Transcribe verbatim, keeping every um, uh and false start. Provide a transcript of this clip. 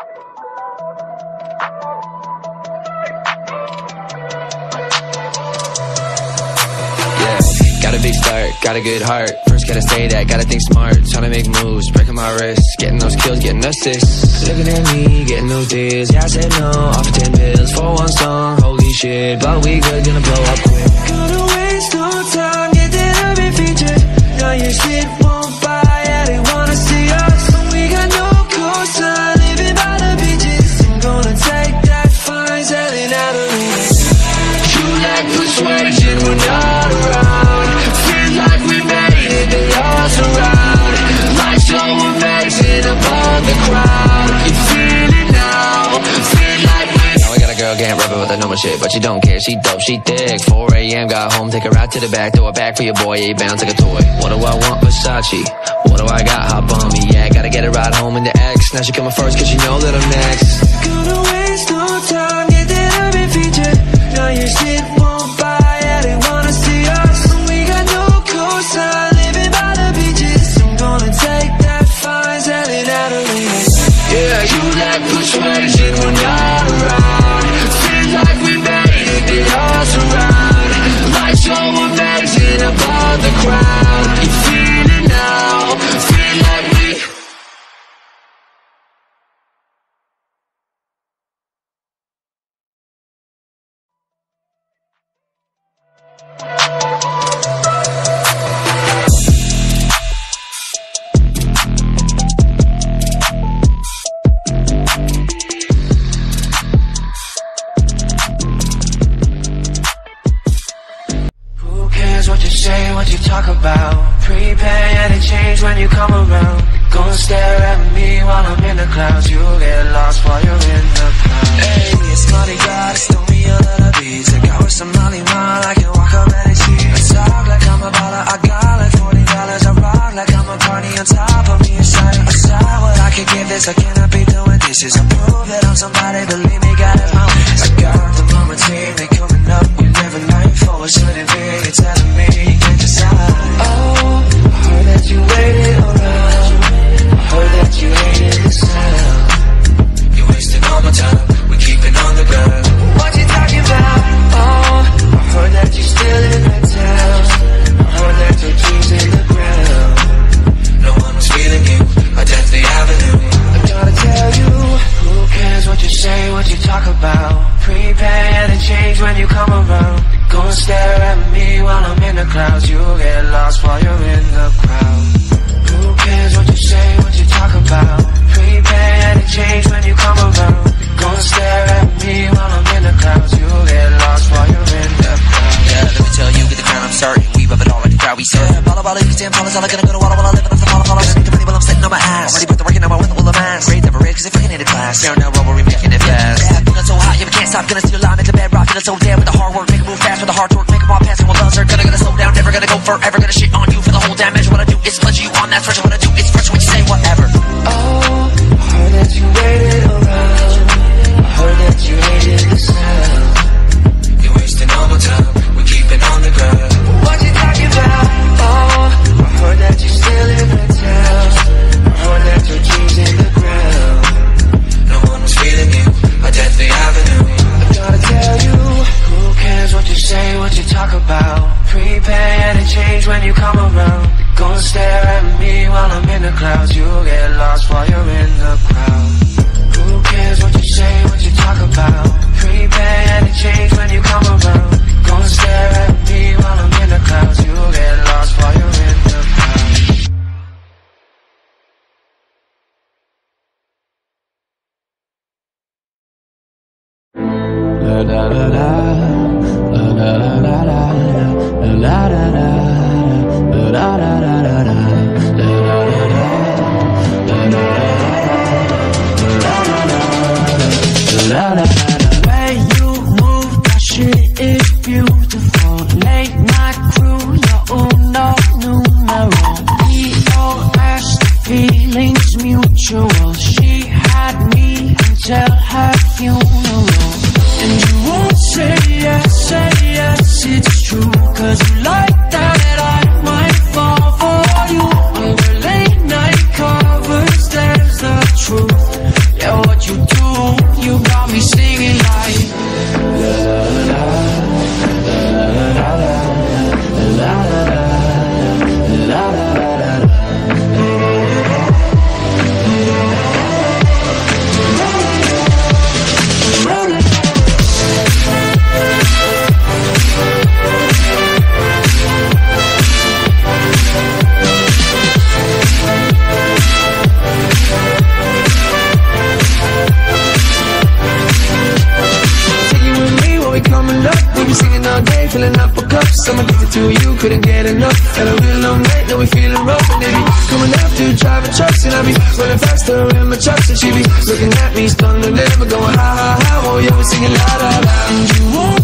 Got a big start, got a good heart. First gotta stay that, gotta think smart. Tryna make moves, breaking my wrist. Getting those kills, getting assists. Looking at me, getting those deals. Yeah, I said no, off for ten bills for one song. Holy shit, but we good, gonna blow up quick. Gonna waste no time, get that urban feature. Now your shit won't buy, yeah, they wanna see us. We got no cosign, living by the beaches. I'm gonna take that fine, selling out of me. You lack persuasion, we're not around. They all surround. Life's so amazing above the crowd. You feel it now, feel like we. Now I got a girl, can't rap about the normal shit, but she don't care, she dope, she thick. four A M, got home, take her out to the back, throw it back for your boy, yeah, he bounce like a toy. What do I want, Versace? What do I got, hop on me, yeah, gotta get her right home in the X. Now she coming first, cause she know that I'm next. Gonna waste no time, get that urban feature. Now your shit won't buy, yeah, they wanna see us. We got no cosign. Take that fine, selling out of me. Yeah, you lack persuasion, we're not around. Feel like we made it, they all surround. Life's so amazing above the crowd. You feel it now, feel like we. What you talk about, prepare any change when you come around. Go and stare at me while I'm in the clouds. You'll get lost while you're in the crowd. Hey, it's Mardi Gras, stole me a little beats. I got with some Molly Mall, I can walk up and see. I talk like I'm a baller, I got like forty dollars. I rock like I'm a party on top of me inside. I saw what I could give this, I cannot be doing dishes. I prove that I'm somebody, believe me, got it on. I got the mama team, they coming up. We live a life for a certain be. You're telling me you can't decide. Oh, I heard that you waited around. I heard that you hated the sound. You're wasting all my time, we're keeping on the ground. What you talking about? Oh, I heard that you still in that town. I heard that your keys in the ground. No one was feeling you, I death the avenue. I gotta tell you, who cares what you say, what you talk about. Prepare and change when you come around. Go and stare at me while I'm in the clouds. You'll get lost while you're in the crowd. Who cares what you say, what you talk about. Prepare and change when you come around. Go and stare at me while I'm in the clouds. You'll get lost while you're in the crowd. Yeah, let me tell you, get the crown, I'm certain. We rub it all like the crowd we serve. Yeah, ball about it, you stand follows. All I gotta go to water while I live enough to follow, follow. I need the money while I'm sitting on my ass. Already put the work in, now I win the will of mass. Grades never read, cause they freaking hated class. Down, down, rubber, we making it fast. Yeah, feeling so hot, yeah, we can't stop. Gonna steal a line, make the bedrock. Feeling so damn with the hard work, make it move fast with the hard torque. Make them all pass, and we'll love her. Gonna, gonna slow down, never gonna go forever. Gonna shit on you for the whole damage. What I do is pleasure you on that pressure. What I do is fresh when you say whatever. Oh, I heard that you waited around. I heard that you hated the sound. You're wasting all my time, we're keeping on the ground. What you talking about? Oh, I heard that you still in the town. I heard that your keys in the ground. No one was feeling you, I death the avenue. I gotta tell you, who cares what you say, what you talk about. Prepare and change when you come around. Go and stare at me while I'm in the clouds. You'll get lost while you're in the crowd. Who cares what you say, what you talk about. Prepare and change when you come around. Go and stare at me while I'm in the clouds. You'll get lost while you're in the crowd. La la la la, la la la la la, la la la la, la la la la, la la la la, la la la la. to you, couldn't get enough. Had a real long night, now we feeling rough. And they be coming after, driving trucks, and I be running faster in my trucks. And she be looking at me, stunned and never going ha ha ha. Oh yeah, we're singing la la la. And you won't